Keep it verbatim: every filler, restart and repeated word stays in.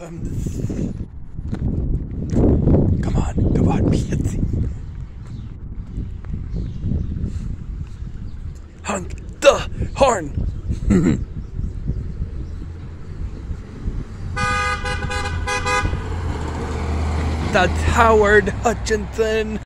comes. Come on, come on, Betsy. Honk the horn. That's Howard Hutchinson.